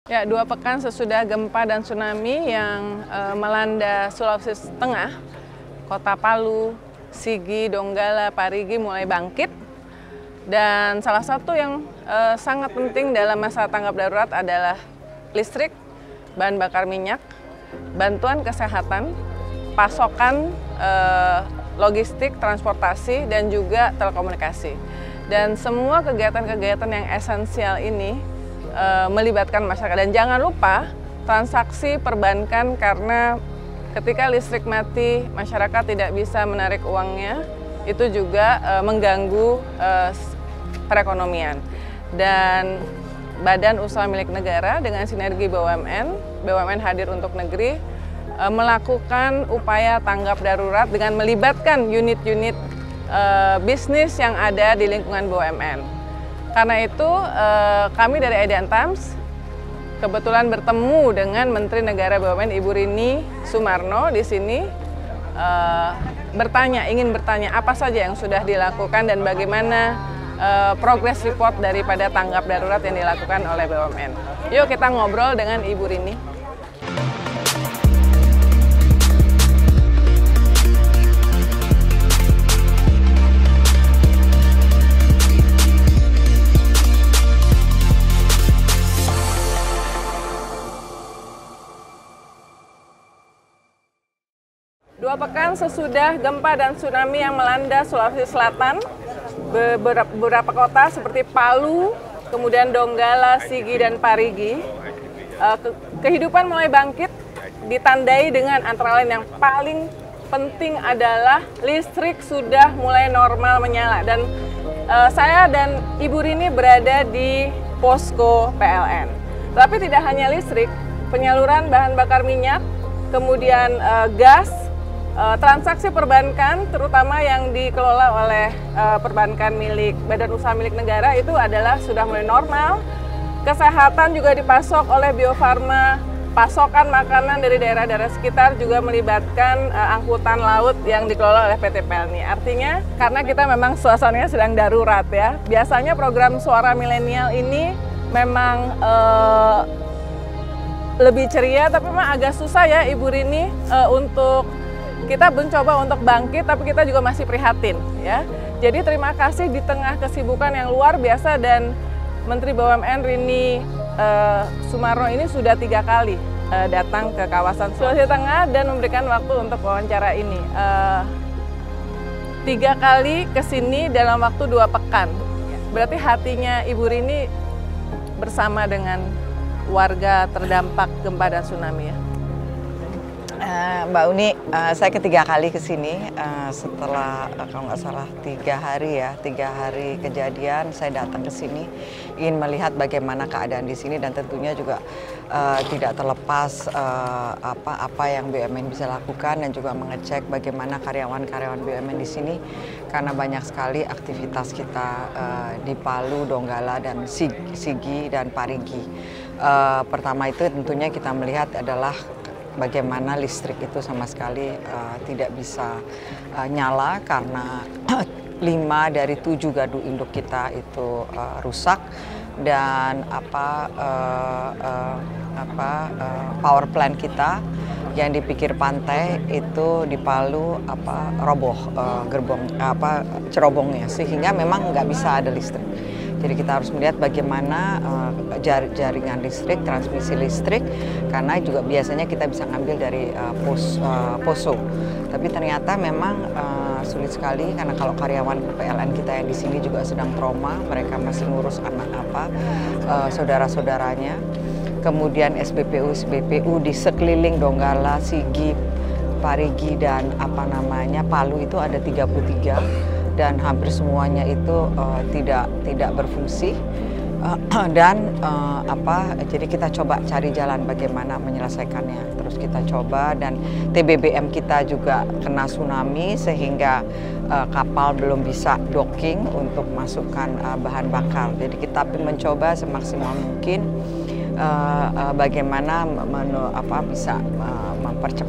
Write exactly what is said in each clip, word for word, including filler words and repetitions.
Ya, dua pekan sesudah gempa dan tsunami yang uh, melanda Sulawesi Tengah, Kota Palu, Sigi, Donggala, Parigi mulai bangkit. Dan salah satu yang uh, sangat penting dalam masa tanggap darurat adalah listrik, bahan bakar minyak, bantuan kesehatan, pasokan uh, logistik, transportasi, dan juga telekomunikasi. Dan semua kegiatan-kegiatan yang esensial ini e, melibatkan masyarakat. Dan jangan lupa transaksi perbankan, karena ketika listrik mati, masyarakat tidak bisa menarik uangnya, itu juga e, mengganggu e, perekonomian. Dan Badan Usaha Milik Negara dengan sinergi B U M N, B U M N hadir untuk negeri, e, melakukan upaya tanggap darurat dengan melibatkan unit-unit Uh, bisnis yang ada di lingkungan B U M N. Karena itu uh, kami dari Edan Times kebetulan bertemu dengan Menteri Negara B U M N Ibu Rini Sumarno di sini, uh, bertanya, ingin bertanya apa saja yang sudah dilakukan dan bagaimana uh, progress report daripada tanggap darurat yang dilakukan oleh B U M N. Yuk kita ngobrol dengan Ibu Rini. Dua pekan sesudah gempa dan tsunami yang melanda Sulawesi Selatan, beberapa kota seperti Palu, kemudian Donggala, Sigi, dan Parigi, kehidupan mulai bangkit, ditandai dengan antara lain yang paling penting adalah listrik sudah mulai normal menyala. Dan saya dan Ibu Rini berada di posko P L N. Tapi tidak hanya listrik, penyaluran bahan bakar minyak, kemudian gas, Uh, transaksi perbankan, terutama yang dikelola oleh uh, perbankan milik Badan Usaha Milik Negara, itu adalah sudah mulai normal. Kesehatan juga dipasok oleh Bio Farma, pasokan makanan dari daerah-daerah sekitar juga melibatkan uh, angkutan laut yang dikelola oleh P T Pelni. Artinya, karena kita memang suasananya sedang darurat ya, biasanya program Suara Milenial ini memang uh, lebih ceria, tapi memang agak susah ya Ibu Rini uh, untuk kita mencoba untuk bangkit, tapi kita juga masih prihatin ya. Jadi terima kasih di tengah kesibukan yang luar biasa, dan Menteri B U M N Rini uh, Sumarno ini sudah tiga kali uh, datang ke kawasan Sulawesi Tengah dan memberikan waktu untuk wawancara ini. Uh, tiga kali ke sini dalam waktu dua pekan. Berarti hatinya Ibu Rini bersama dengan warga terdampak gempa dan tsunami ya. Uh, Mbak Uni, uh, saya ketiga kali ke sini uh, setelah uh, kalau nggak salah tiga hari ya, tiga hari kejadian saya datang ke sini ingin melihat bagaimana keadaan di sini, dan tentunya juga uh, tidak terlepas uh, apa apa yang B U M N bisa lakukan, dan juga mengecek bagaimana karyawan-karyawan B U M N di sini, karena banyak sekali aktivitas kita uh, di Palu, Donggala, dan Sigi, Sigi dan Parigi. Uh, pertama itu tentunya kita melihat adalah bagaimana listrik itu sama sekali uh, tidak bisa uh, nyala karena lima dari tujuh gardu induk kita itu uh, rusak, dan apa uh, uh, apa uh, power plant kita yang di pinggir pantai itu di Palu apa roboh uh, gerbong apa cerobongnya, sehingga memang nggak bisa ada listrik. Jadi kita harus melihat bagaimana uh, jar jaringan listrik, transmisi listrik, karena juga biasanya kita bisa ngambil dari uh, pos, uh, poso. Tapi ternyata memang uh, sulit sekali, karena kalau karyawan P L N kita yang di sini juga sedang trauma, mereka masih ngurus anak apa uh, saudara-saudaranya. Kemudian S B P U S B P U di sekeliling Donggala, Sigi, Parigi, dan apa namanya Palu itu ada tiga puluh tiga. Dan hampir semuanya itu uh, tidak tidak berfungsi, uh, dan uh, apa jadi kita coba cari jalan bagaimana menyelesaikannya. Terus kita coba, dan T B B M kita juga kena tsunami sehingga uh, kapal belum bisa docking untuk masukkan uh, bahan bakar. Jadi kita mencoba semaksimal mungkin uh, uh, bagaimana menu, apa bisa uh, mempercepat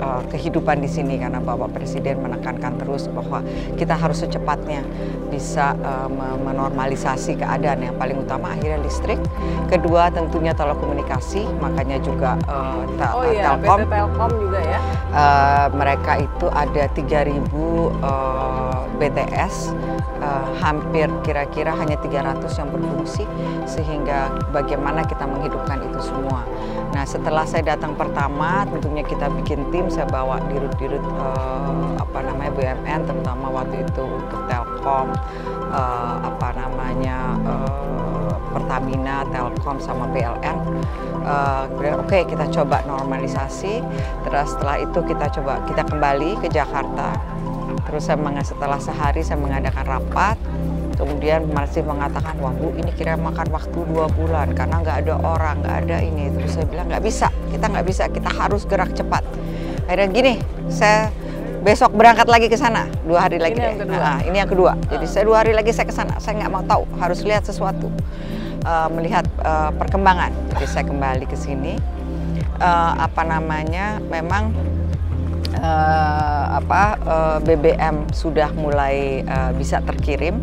uh, kehidupan di sini karena Bapak Presiden menekankan terus bahwa kita harus secepatnya bisa uh, menormalisasi keadaan. Yang paling utama akhirnya listrik, kedua tentunya telekomunikasi, makanya juga uh, tel oh iya, Telkom. P T Telkom juga ya. Uh, mereka itu ada tiga ribu uh, B T S, uh, hampir kira-kira hanya tiga ratus yang berfungsi, sehingga bagaimana kita menghidupkan itu semua. Nah, setelah saya datang pertama, tentunya kita bikin tim, saya bawa dirut-dirut uh, apa namanya B U M N, terutama waktu itu untuk Telkom, uh, apa namanya uh, Pertamina, Telkom sama P L N. Uh, Oke, okay, kita coba normalisasi. Terus setelah itu kita coba kita kembali ke Jakarta. Terus saya setelah sehari saya mengadakan rapat. Kemudian masih mengatakan, wah Bu, ini kira makan waktu dua bulan karena nggak ada orang, nggak ada ini. Terus saya bilang nggak bisa, kita nggak bisa, kita harus gerak cepat. Akhirnya gini, saya besok berangkat lagi ke sana, dua hari lagi ini deh. Yang kedua. Nah, ini yang kedua. Jadi saya dua hari lagi saya ke sana, saya nggak mau tahu, harus lihat sesuatu, uh, melihat uh, perkembangan. Jadi saya kembali ke sini, uh, apa namanya, memang uh, apa uh, B B M sudah mulai uh, bisa terkirim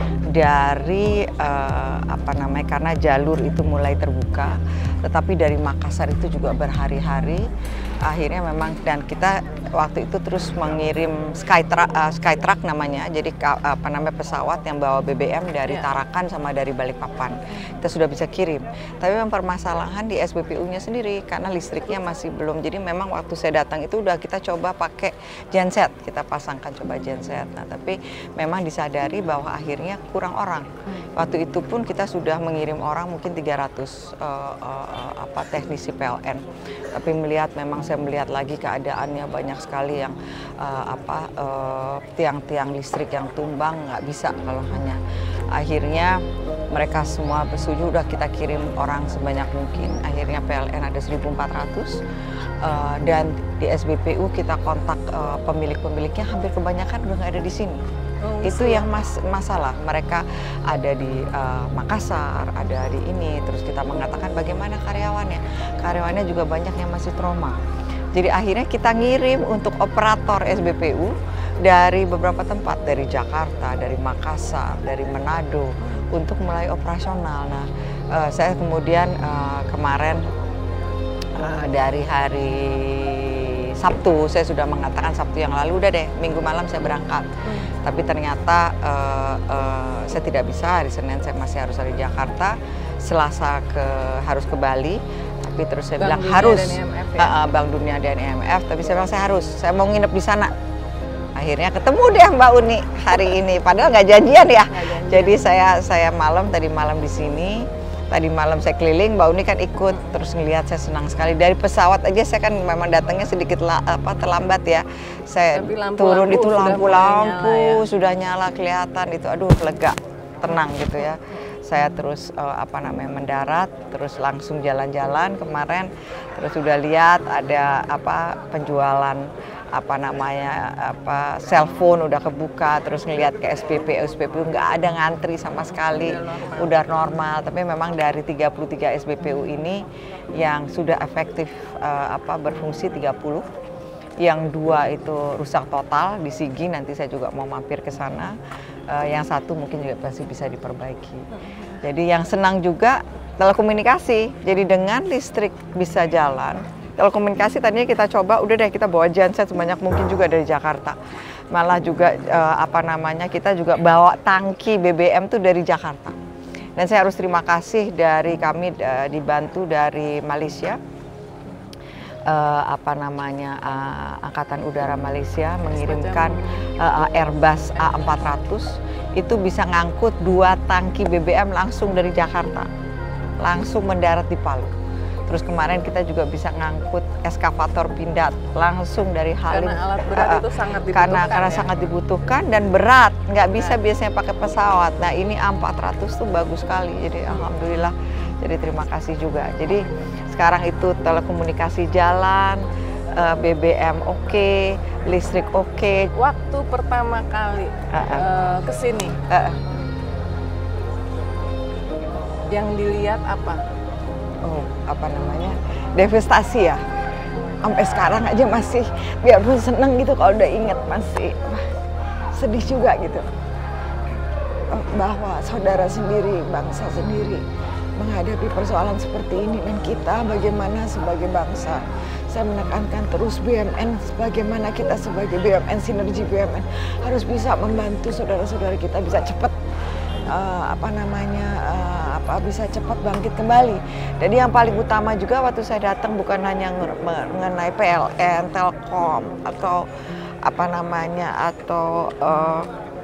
dari uh, apa namanya, karena jalur itu mulai terbuka, tetapi dari Makassar itu juga berhari-hari akhirnya memang, dan kita waktu itu terus mengirim Skytruck, uh, Skytruck namanya, jadi apa namanya pesawat yang bawa B B M dari yeah. Tarakan sama dari Balikpapan, kita sudah bisa kirim. Tapi memang permasalahan di S B P U-nya sendiri karena listriknya masih belum. Jadi memang waktu saya datang itu udah kita coba pakai genset, kita pasangkan coba genset. Nah, tapi memang disadari bahwa akhirnya kurang orang. Waktu itu pun kita sudah mengirim orang mungkin tiga ratus uh, uh, apa teknisi P L N. Tapi melihat memang saya melihat lagi keadaannya banyak sekali yang uh, apa tiang-tiang uh, listrik yang tumbang, nggak bisa kalau hanya. Akhirnya mereka semua bersetuju, udah kita kirim orang sebanyak mungkin. Akhirnya P L N ada seribu empat ratus uh, dan di S B P U kita kontak uh, pemilik-pemiliknya, hampir kebanyakan udah nggak ada di sini. Oh, itu yang mas masalah, mereka ada di uh, Makassar, ada di ini, terus kita mengatakan bagaimana karyawannya, karyawannya juga banyak yang masih trauma. Jadi akhirnya kita ngirim untuk operator S B P U dari beberapa tempat, dari Jakarta, dari Makassar, dari Manado, untuk mulai operasional. Nah, uh, saya kemudian uh, kemarin uh, dari hari Sabtu, saya sudah mengatakan Sabtu yang lalu, udah deh, Minggu malam saya berangkat. Hmm. Tapi ternyata uh, uh, saya tidak bisa, hari Senin saya masih harus ada di Jakarta, Selasa ke harus ke Bali. Tapi terus saya Bank bilang Dunia harus, dan I M F, ya? uh, Bank Dunia dan I M F, tapi saya bilang saya harus, saya mau nginep di sana. Akhirnya ketemu deh Mbak Uni hari ini, padahal nggak janjian ya. Nggak janjian. Jadi saya saya malam, tadi malam di sini, tadi malam saya keliling, Mbak Uni kan ikut, terus ngelihat saya senang sekali. Dari pesawat aja saya kan memang datangnya sedikit la, apa terlambat ya. Saya lampu, turun lampu, itu lampu-lampu sudah, sudah nyala kelihatan itu, aduh lega, tenang gitu ya. Saya terus uh, apa namanya mendarat, terus langsung jalan-jalan kemarin, terus sudah lihat ada apa penjualan apa namanya apa cellphone udah kebuka, terus ngelihat ke S P P S P P U nggak ada ngantri sama sekali, udah normal. udah normal. Tapi memang dari tiga puluh tiga S B P U ini yang sudah efektif uh, apa berfungsi tiga puluh, yang dua itu rusak total di Sigi, nanti saya juga mau mampir ke sana. Uh, yang satu mungkin juga pasti bisa diperbaiki. Jadi yang senang juga telekomunikasi. Jadi dengan listrik bisa jalan. Telekomunikasi tadinya kita coba, udah deh kita bawa genset sebanyak mungkin juga dari Jakarta. Malah juga uh, apa namanya kita juga bawa tangki B B M tuh dari Jakarta. Dan saya harus terima kasih dari kami uh, dibantu dari Malaysia. Uh, apa namanya uh, Angkatan Udara Malaysia mengirimkan uh, Airbus A empat ratus, itu bisa ngangkut dua tangki B B M langsung dari Jakarta, langsung mendarat di Palu. Terus kemarin kita juga bisa ngangkut eskavator pindad langsung dari Halim. Karena alat berat uh, itu sangat dibutuhkan. Karena, karena ya? sangat dibutuhkan dan berat, nggak bisa nah. biasanya pakai pesawat. Nah ini A empat ratus tuh bagus sekali, jadi alhamdulillah. Jadi terima kasih juga. Jadi sekarang itu telekomunikasi jalan, uh, B B M oke, okay, listrik oke. Okay. Waktu pertama kali uh -uh. Uh, ke sini, uh -uh. yang dilihat apa? Oh, apa namanya? Devastasi ya. sampai sekarang aja masih biarpun seneng gitu kalau udah inget masih wah, sedih juga gitu bahwa saudara sendiri, bangsa sendiri menghadapi persoalan seperti ini, dan kita bagaimana sebagai bangsa. Saya menekankan terus B M N, bagaimana kita sebagai B M N, sinergi B M N harus bisa membantu saudara-saudara kita bisa cepat uh, apa namanya uh, apa bisa cepat bangkit kembali. Jadi yang paling utama juga waktu saya datang bukan hanya mengenai P L N, Telkom atau apa namanya atau uh,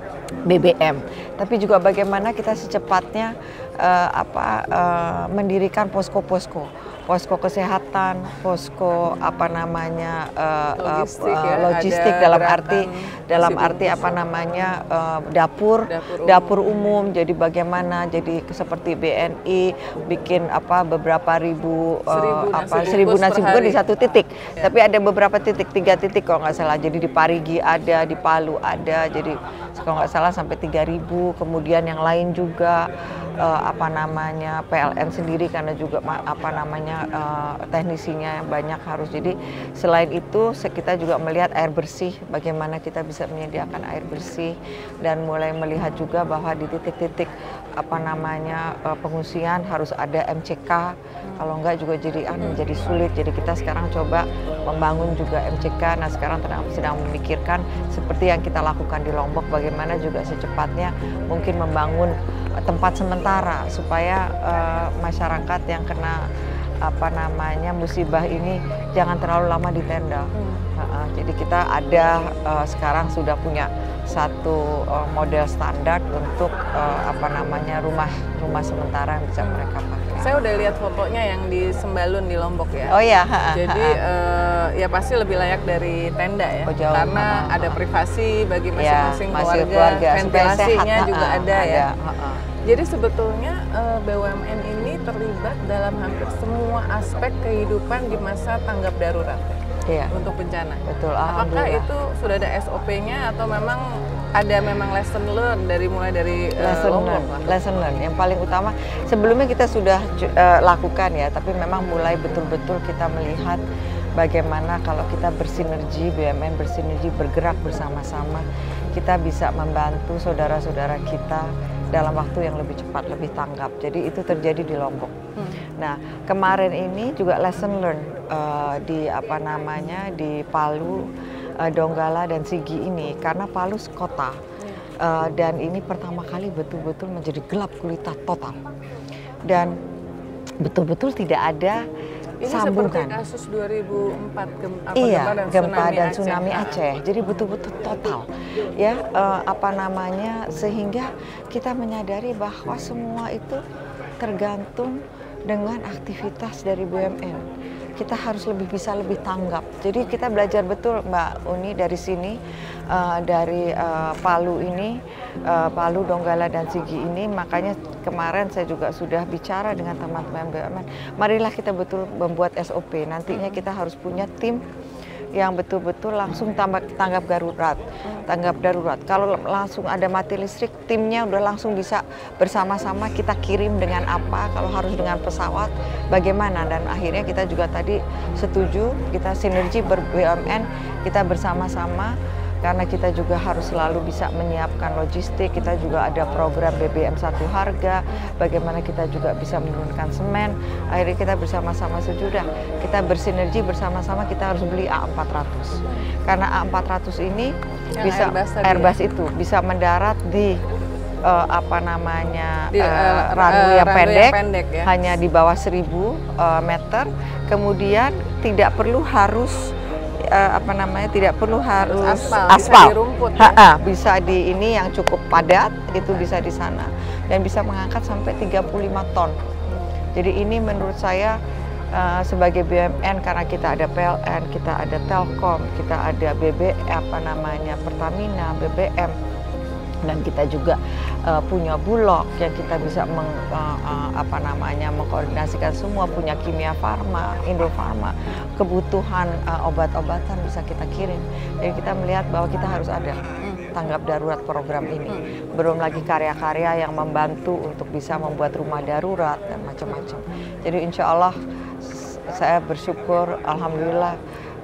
B B M, tapi juga bagaimana kita secepatnya uh, apa uh, mendirikan posko-posko, posko kesehatan, posko apa namanya uh, logistik, uh, ya, logistik dalam arti dalam arti apa namanya uh, dapur dapur umum. dapur umum. Jadi bagaimana jadi seperti B N I bikin apa beberapa ribu uh, apa seribu nasi bungkus di satu titik, ya. Tapi ada beberapa titik, tiga titik kalau nggak salah. Jadi di Parigi ada, di Palu ada, jadi kalau nggak salah sampai tiga ribu. Kemudian yang lain juga uh, apa namanya P L N sendiri karena juga apa namanya uh, teknisinya yang banyak harus. Jadi selain itu kita juga melihat air bersih, bagaimana kita bisa menyediakan air bersih, dan mulai melihat juga bahwa di titik-titik apa namanya uh, pengungsian harus ada M C K. Kalau enggak juga jadi ah, menjadi sulit. Jadi kita sekarang coba membangun juga M C K. Nah sekarang sedang memikirkan seperti yang kita lakukan di Lombok, bagaimana juga secepatnya mungkin membangun tempat sementara supaya uh, masyarakat yang kena apa namanya musibah ini jangan terlalu lama di tenda. Hmm. Uh, uh, jadi kita ada uh, sekarang sudah punya satu uh, model standar untuk uh, apa namanya rumah rumah sementara yang bisa hmm. mereka pakai. Saya udah lihat fotonya yang di Sembalun di Lombok ya. Oh ya. Ha, jadi ha, ha. Uh, ya pasti lebih layak dari tenda ya. Oh, jauh, karena ha, ha, ada privasi bagi masing-masing ya, keluarga, keluarga, ventilasinya sehat, juga ha, ada, ada ya. Ha, ha. Jadi sebetulnya uh, B U M N ini terlibat dalam hampir semua aspek kehidupan di masa tanggap darurat ya, iya. Untuk bencana. Betul. Apakah itu sudah ada S O P-nya atau memang ada memang lesson learn dari mulai dari uh, lesson Lombok? Learn. Lesson learn yang paling utama sebelumnya kita sudah uh, lakukan ya, tapi memang mulai betul-betul kita melihat bagaimana kalau kita bersinergi, B M N bersinergi, bergerak bersama-sama, kita bisa membantu saudara-saudara kita dalam waktu yang lebih cepat, lebih tanggap. Jadi itu terjadi di Lombok. Hmm. Nah kemarin ini juga lesson learn uh, di apa namanya di Palu, uh, Donggala dan Sigi ini, karena Palu kota uh, dan ini pertama kali betul-betul menjadi gelap gulita total dan betul-betul tidak ada ini sambungan. Seperti kasus dua ribu empat gempa, iya, gempa dan gempa tsunami dan Aceh. tsunami Aceh. Jadi betul-betul total, ya uh, apa namanya sehingga kita menyadari bahwa semua itu tergantung dengan aktivitas dari B U M N. Kita harus lebih bisa lebih tanggap. Jadi kita belajar betul Mbak Uni dari sini, uh, dari uh, Palu ini, uh, Palu, Donggala dan Sigi ini. Makanya kemarin saya juga sudah bicara dengan teman-teman B U M N. Marilah kita betul membuat S O P. Nantinya kita harus punya tim yang betul-betul langsung tanggap, tanggap darurat, tanggap darurat. Kalau langsung ada mati listrik, timnya udah langsung bisa bersama-sama kita kirim dengan apa. Kalau harus dengan pesawat, bagaimana? Dan akhirnya kita juga tadi setuju, kita sinergi ber-B U M N, kita bersama-sama. Karena kita juga harus selalu bisa menyiapkan logistik, kita juga ada program B B M satu harga, bagaimana kita juga bisa menurunkan semen. Akhirnya kita bersama-sama sudah, kita bersinergi bersama-sama, kita harus beli A empat ratus. Karena A empat ratus ini yang bisa Airbus, Airbus itu bisa mendarat di uh, apa namanya di, uh, uh, runway yang uh, pendek, pendek ya? Hanya di bawah seribu uh, meter, kemudian tidak perlu harus Uh, apa namanya tidak perlu harus aspal, aspal. Bisa di rumput, ya? Ha -ha, bisa di ini yang cukup padat, itu bisa di sana dan bisa mengangkat sampai tiga puluh lima ton. Jadi ini menurut saya uh, sebagai B U M N, karena kita ada P L N, kita ada Telkom, kita ada B B apa namanya Pertamina, B B M, dan kita juga uh, punya Bulog yang kita bisa meng, uh, uh, apa namanya mengkoordinasikan semua, punya Kimia Farma, Indofarma, kebutuhan uh, obat-obatan bisa kita kirim. Jadi kita melihat bahwa kita harus ada tanggap darurat program ini. Belum lagi karya-karya yang membantu untuk bisa membuat rumah darurat dan macam-macam. Jadi insya Allah saya bersyukur, alhamdulillah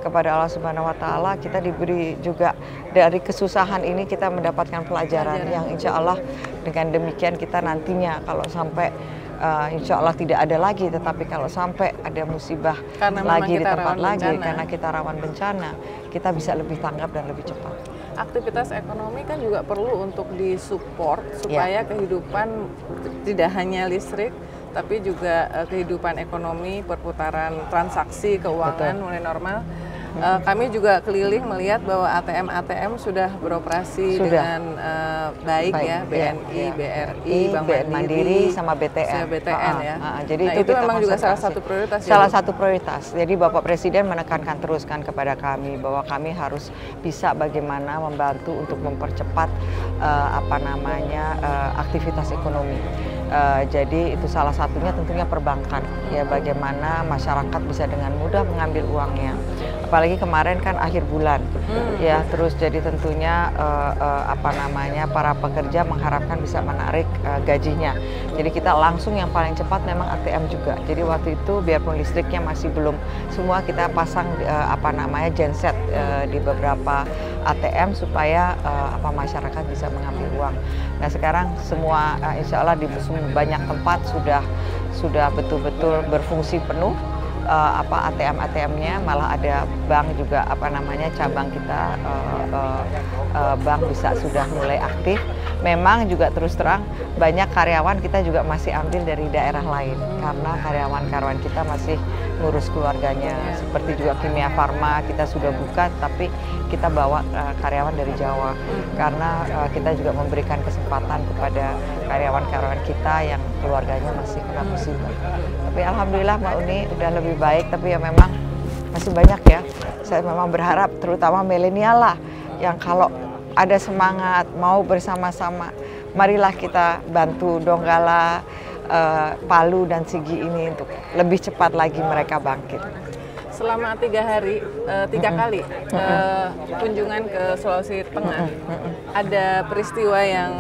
kepada Allah Subhanahu Wa Taala, kita diberi juga dari kesusahan ini kita mendapatkan pelajaran yang insya Allah dengan demikian kita nantinya kalau sampai uh, insya Allah tidak ada lagi, tetapi kalau sampai ada musibah karena lagi di tempat lagi bencana. karena kita rawan bencana, kita bisa lebih tanggap dan lebih cepat. Aktivitas ekonomi kan juga perlu untuk disupport supaya ya. kehidupan tidak hanya listrik, tapi juga uh, kehidupan ekonomi, perputaran transaksi keuangan Betul. mulai normal. Uh, kami juga keliling melihat bahwa A T M-A T M sudah beroperasi sudah. dengan uh, baik, baik ya, B N I, ya. B R I, Bank Mandiri, Mandiri sama B T N. B T N ya. Uh, uh, jadi nah, itu, itu memang juga salah satu prioritas. Salah ya, satu prioritas. Jadi Bapak Presiden menekankan teruskan kepada kami bahwa kami harus bisa bagaimana membantu untuk mempercepat uh, apa namanya uh, aktivitas ekonomi. Uh, jadi itu salah satunya tentunya perbankan ya, bagaimana masyarakat bisa dengan mudah mengambil uangnya, apalagi kemarin kan akhir bulan hmm. ya, terus jadi tentunya uh, uh, apa namanya para pekerja mengharapkan bisa menarik uh, gajinya, jadi kita langsung yang paling cepat memang A T M juga. Jadi waktu itu biarpun listriknya masih belum semua, kita pasang uh, apa namanya genset uh, di beberapa A T M supaya uh, apa masyarakat bisa mengambil uang. Nah sekarang semua uh, insya Allah di banyak tempat sudah sudah betul-betul berfungsi penuh uh, apa A T M-A T M-nya, malah ada bank juga apa namanya cabang kita uh, uh, uh, bank bisa sudah mulai aktif. Memang juga terus terang banyak karyawan kita juga masih ambil dari daerah lain karena karyawan-karyawan kita masih ngurus keluarganya, seperti juga Kimia Farma kita sudah buka tapi kita bawa uh, karyawan dari Jawa karena uh, kita juga memberikan kesempatan kepada karyawan-karyawan kita yang keluarganya masih kena musibah. Tapi alhamdulillah Mbak Uni udah lebih baik, tapi ya memang masih banyak ya. Saya memang berharap terutama milenial lah yang kalau ada semangat mau bersama-sama, marilah kita bantu Donggala, uh, Palu dan Sigi ini untuk lebih cepat lagi mereka bangkit. Selama tiga hari, uh, tiga mm -hmm. kali uh, kunjungan ke Sulawesi Tengah, mm -hmm. ada peristiwa yang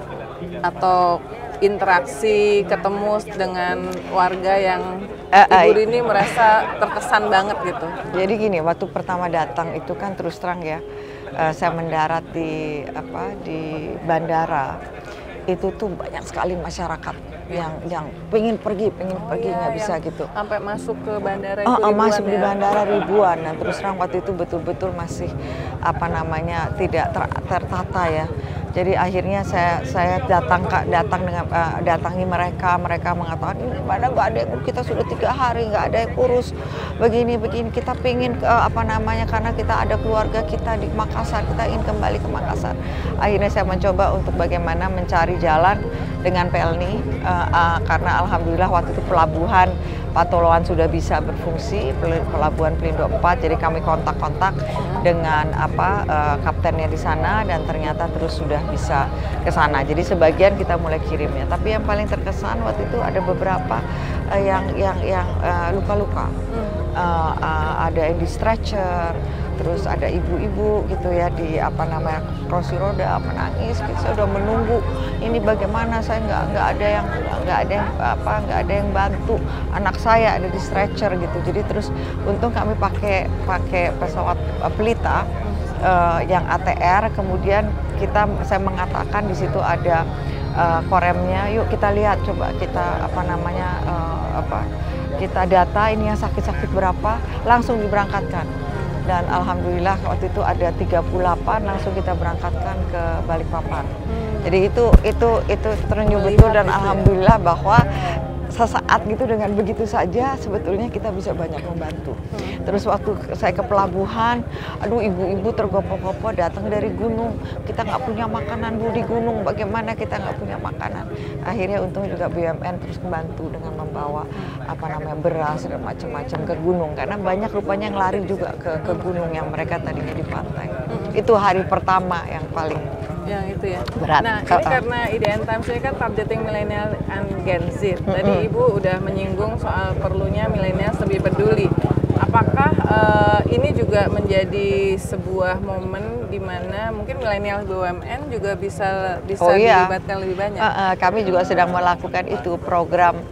atau interaksi ketemu dengan warga yang uh, Ibu Rini merasa terkesan banget gitu. Jadi gini, waktu pertama datang itu kan terus terang ya, uh, saya mendarat di apa di bandara, itu tuh banyak sekali masyarakat yang yang pengen pergi, pengen oh pergi nggak iya, bisa gitu. Sampai masuk ke bandara itu oh, ribuan masuk ya? Di bandara ribuan. Nah terus terang waktu itu betul-betul masih apa namanya tidak ter, tertata ya. Jadi akhirnya saya saya datang datang dengan uh, datangi mereka, mereka mengatakan ini mana nggak ada, kita sudah tiga hari nggak ada yang kurus begini begini. Kita pingin uh, apa namanya karena kita ada keluarga kita di Makassar, kita ingin kembali ke Makassar. Akhirnya saya mencoba untuk bagaimana mencari jalan dengan Pelni uh, uh, karena alhamdulillah waktu itu pelabuhan Patoloan sudah bisa berfungsi, pelabuhan Pelindo empat, jadi kami kontak-kontak dengan apa uh, kaptennya di sana dan ternyata terus sudah bisa ke sana. Jadi sebagian kita mulai kirimnya, tapi yang paling terkesan waktu itu ada beberapa uh, yang yang yang luka-luka, uh, uh, uh, ada yang di stretcher, terus ada ibu-ibu gitu ya di apa namanya kursi roda menangis. Kita sudah menunggu ini bagaimana, saya nggak nggak ada yang nggak ada yang apa nggak ada yang bantu anak saya ada di stretcher gitu. Jadi terus untung kami pakai pakai pesawat uh, pelita uh, yang A T R, kemudian kita saya mengatakan di situ ada uh, koremnya, yuk kita lihat coba kita apa namanya uh, apa kita data ini yang sakit-sakit berapa, langsung diberangkatkan. Dan alhamdulillah waktu itu ada tiga puluh delapan langsung kita berangkatkan ke Balikpapan. Hmm. Jadi itu itu itu terenyuh betul dan alhamdulillah ya, bahwa sesaat gitu dengan begitu saja sebetulnya kita bisa banyak membantu. Hmm. Terus waktu saya ke pelabuhan, aduh ibu-ibu tergopoh-gopoh datang dari gunung, kita nggak punya makanan Bu di gunung, bagaimana kita nggak punya makanan. Akhirnya untung juga B U M N terus membantu dengan membawa apa namanya beras dan macam-macam ke gunung, karena banyak rupanya yang lari juga ke, ke gunung yang mereka tadinya di pantai. Hmm. Itu hari pertama yang paling yang itu ya. Berat. Nah, ini karena I D N Times ini kan targeting milenial and Gen Z. Tadi mm-hmm. Ibu udah menyinggung soal perlunya milenial lebih peduli. Apakah uh, ini juga menjadi sebuah momen di mana mungkin milenial B U M N juga bisa bisa oh, iya. dilibatkan lebih banyak? Uh, uh, kami juga sedang melakukan itu program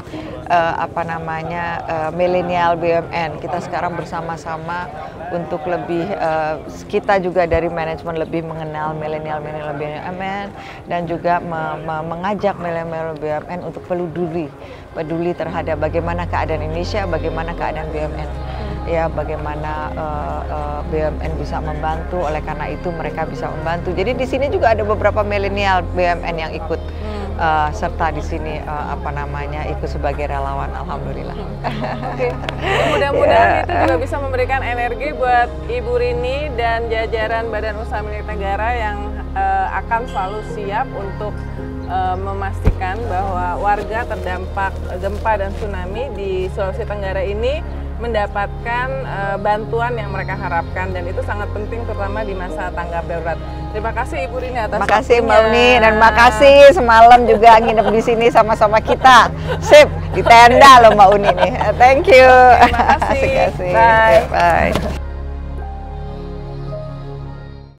uh, apa namanya uh, milenial B U M N. Kita sekarang bersama-sama untuk lebih uh, kita juga dari manajemen lebih mengenal milenial milenial B U M N dan juga me me mengajak milenial B U M N untuk peduli peduli terhadap bagaimana keadaan Indonesia, bagaimana keadaan B U M N. Ya, bagaimana uh, uh, B U M N bisa membantu, oleh karena itu mereka bisa membantu. Jadi di sini juga ada beberapa milenial B U M N yang ikut hmm. uh, serta di sini uh, apa namanya ikut sebagai relawan, alhamdulillah. Oke, mudah-mudahan yeah. itu juga bisa memberikan energi buat Ibu Rini dan jajaran Badan Usaha Milik Negara yang uh, akan selalu siap untuk uh, memastikan bahwa warga terdampak gempa dan tsunami di Sulawesi Tenggara ini mendapatkan uh, bantuan yang mereka harapkan, dan itu sangat penting terutama di masa tanggap darurat. Terima kasih Ibu Rini atas waktunya. Terima kasih Mbak Uni, dan makasih semalam juga nginep di sini sama-sama kita. Sip, di tenda loh Mbak Uni nih. Thank you. Terima kasih. Asik-asik. Bye. Bye.